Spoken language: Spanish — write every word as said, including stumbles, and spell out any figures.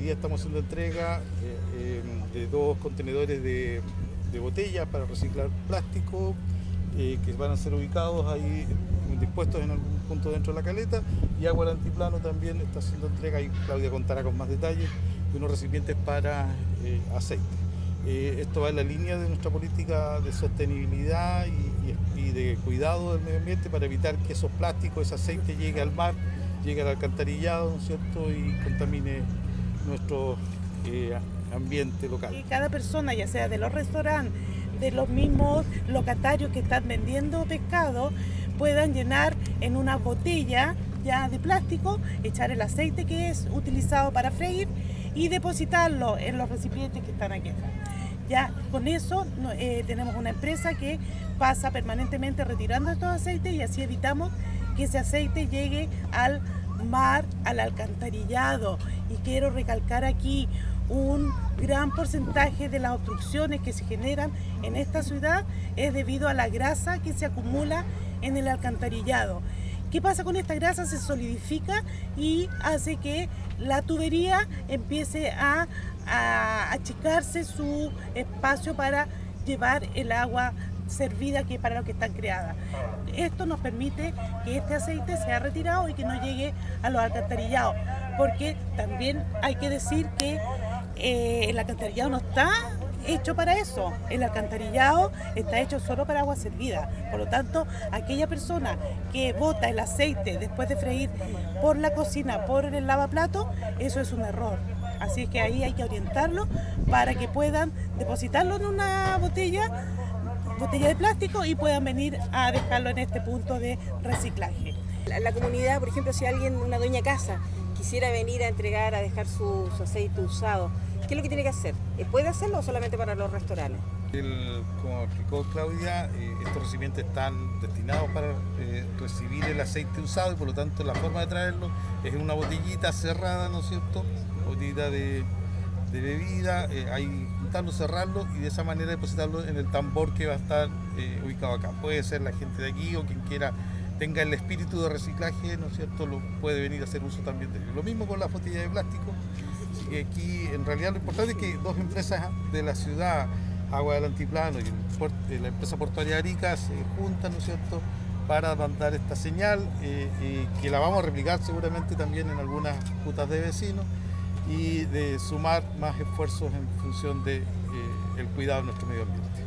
día estamos haciendo entrega eh, eh, de dos contenedores de, de botella para reciclar plástico eh, que van a ser ubicados ahí dispuestos en algún punto dentro de la caleta, y Agua del Altiplano también está haciendo entrega, y Claudia contará con más detalles, de unos recipientes para eh, aceite. Eh, esto va en la línea de nuestra política de sostenibilidad y, y, y de cuidado del medio ambiente para evitar que esos plásticos, ese aceite llegue al mar, llegue al alcantarillado, ¿no es cierto?, y contamine nuestro eh, ambiente local. Y cada persona, ya sea de los restaurantes, de los mismos locatarios que están vendiendo pescado, puedan llenar en una botella ya de plástico, echar el aceite que es utilizado para freír y depositarlo en los recipientes que están aquí atrás. Ya con eso eh, tenemos una empresa que pasa permanentemente retirando estos aceites, y así evitamos que ese aceite llegue al mar, al alcantarillado. Y quiero recalcar aquí, un gran porcentaje de las obstrucciones que se generan en esta ciudad es debido a la grasa que se acumula en el alcantarillado. ¿Qué pasa con esta grasa? Se solidifica y hace que la tubería empiece a, a achicarse su espacio para llevar el agua servida que para lo que están creadas. Esto nos permite que este aceite sea retirado y que no llegue a los alcantarillados, porque también hay que decir que eh, el alcantarillado no está hecho para eso. El alcantarillado está hecho solo para agua servida. Por lo tanto, aquella persona que bota el aceite después de freír por la cocina, por el lavaplato, eso es un error. Así que ahí hay que orientarlo para que puedan depositarlo en una botella, botella de plástico, y puedan venir a dejarlo en este punto de reciclaje. La, la comunidad, por ejemplo, si alguien, una dueña casa, quisiera venir a entregar, a dejar su, su aceite usado, ¿qué es lo que tiene que hacer? ¿Puede hacerlo o solamente para los restaurantes? El, como explicó Claudia, eh, estos recipientes están destinados para eh, recibir el aceite usado, y por lo tanto la forma de traerlo es en una botellita cerrada, ¿no es cierto? Botellita de, de bebida, eh, ahí juntarlo, cerrarlo y de esa manera depositarlo en el tambor que va a estar eh, ubicado acá. Puede ser la gente de aquí o quien quiera tenga el espíritu de reciclaje, ¿no es cierto?, lo puede venir a hacer uso también de ello. Lo mismo con la botella de plástico. Así que aquí en realidad lo importante es que dos empresas de la ciudad, Agua del Altiplano y el puerto, la empresa portuaria de Arica, se juntan, ¿no es cierto?, para mandar esta señal, eh, eh, que la vamos a replicar seguramente también en algunas juntas de vecinos, y de sumar más esfuerzos en función del de, eh, cuidado de nuestro medio ambiente.